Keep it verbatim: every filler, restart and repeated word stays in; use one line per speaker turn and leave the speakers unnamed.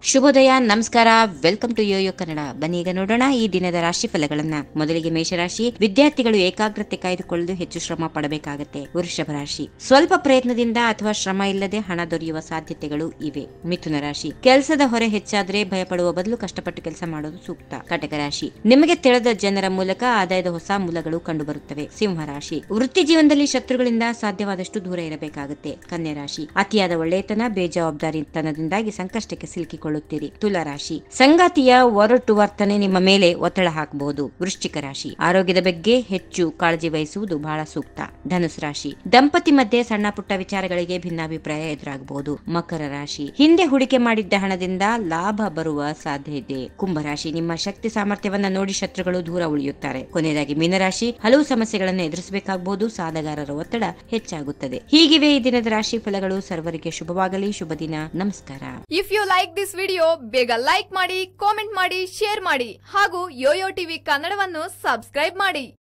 ಶುಭೋದಯ, ನಮಸ್ಕಾರ. Welcome to YoYo Kannada. ಬನ್ನಿ ಈಗ ನೋಡೋಣ ಈ ದಿನದ ರಾಶಿ ಫಲಗಳನ್ನ. ಮೊದಲಿಗೆ ಮೇಷರಾಶಿ. ವಿದ್ಯಾರ್ಥಿಗಳು ಏಕಾಗ್ರತೆ ಕಾಯ್ದುಕೊಳ್ಳಲು ಹೆಚ್ಚು ಶ್ರಮ ಪಡಬೇಕಾಗುತ್ತೆ. ವೃಷಭ ರಾಶಿ. ಸ್ವಲ್ಪ ಪ್ರಯತ್ನದಿಂದ ಅಥವಾ ಶ್ರಮ ಇಲ್ಲದೆ ಹಣ ದೊರೆಯುವ ಸಾಧ್ಯತೆಗಳು ಇವೆ. ಮಿಥುನ ರಾಶಿ. ಕೆಲಸದ ಹೊರೆ ಹೆಚ್ಚಾದ್ರೆ ಭಯಪಡುವ ಬದಲು ಕಷ್ಟಪಟ್ಟು ಕೆಲಸ ಮಾಡೋದು ಸೂಕ್ತ. ಕಟಕ ರಾಶಿ. ನಿಮಗೆ ತಿಳಿದ ಜನರ ಮೂಲಕ ಆದಾಯದ ಹೊಸ ಮೂಲಗಳು ಕಂಡುಬರುತ್ತವೆ. ಸಿಂಹ ರಾಶಿ. ವೃತ್ತಿ ಜೀವನದಲ್ಲಿ ಶತ್ರುಗಳಿಂದ ಸಾಧ್ಯವಾದಷ್ಟು ದೂರ ಇರಬೇಕಾಗುತ್ತೆ. ಕನ್ಯಾ ರಾಶಿ. ಅತಿಯಾದ ಒಳ್ಳೆಯತನ, ಬೇಜವಾಬ್ದಾರಿತನದಿಂದಾಗಿ ಸಂಕಷ್ಟಕ್ಕೆ ಸಿಲುಕಿಕೊಳ್ಳುತ್ತೀರಿ. ತುಲಾ ರಾಶಿ. ಸಂಗಾತಿಯ ಒರಟು ವರ್ತನೆ ನಿಮ್ಮ ಮೇಲೆ ಒತ್ತಡ ಹಾಕಬಹುದು. ವೃಶ್ಚಿಕ ರಾಶಿ. ಆರೋಗ್ಯದ ಬಗ್ಗೆ ಹೆಚ್ಚು ಕಾಳಜಿ ವಹಿಸುವುದು ಬಹಳ ಸೂಕ್ತ. ಧನುಸ್ ರಾಶಿ. ದಂಪತಿ ಮಧ್ಯೆ ಸಣ್ಣ ಪುಟ್ಟ ವಿಚಾರಗಳಿಗೆ ಭಿನ್ನಾಭಿಪ್ರಾಯ ಎದುರಾಗಬಹುದು. ಮಕರ ರಾಶಿ. ಹಿಂದೆ ಹೂಡಿಕೆ ಮಾಡಿದ್ದ ಹಣದಿಂದ ಲಾಭ ಬರುವ ಸಾಧ್ಯತೆ ಇದೆ. ಕುಂಭರಾಶಿ. ನಿಮ್ಮ ಶಕ್ತಿ ಸಾಮರ್ಥ್ಯವನ್ನ ನೋಡಿ ಶತ್ರುಗಳು ದೂರ ಉಳಿಯುತ್ತಾರೆ. ಕೊನೆಯದಾಗಿ ಮೀನರಾಶಿ. ಹಲವು ಸಮಸ್ಯೆಗಳನ್ನು ಎದುರಿಸಬೇಕಾಗಬಹುದು. ಸಾಧಗಾರರ ಒತ್ತಡ ಹೆಚ್ಚಾಗುತ್ತದೆ. ಹೀಗಿವೆ ಈ ದಿನದ ರಾಶಿ ಫಲಗಳು. ಸರ್ವರಿಗೆ ಶುಭವಾಗಲಿ. ಶುಭ ದಿನ. ನಮಸ್ಕಾರ.
If you like this video, ಬೇಗ ಲೈಕ್ ಮಾಡಿ, ಕಾಮೆಂಟ್ ಮಾಡಿ, ಶೇರ್ ಮಾಡಿ ಹಾಗೂ ಯೋಯೋ ಟಿವಿ ಕನ್ನಡವನ್ನು ಸಬ್ಸ್ಕ್ರೈಬ್ ಮಾಡಿ.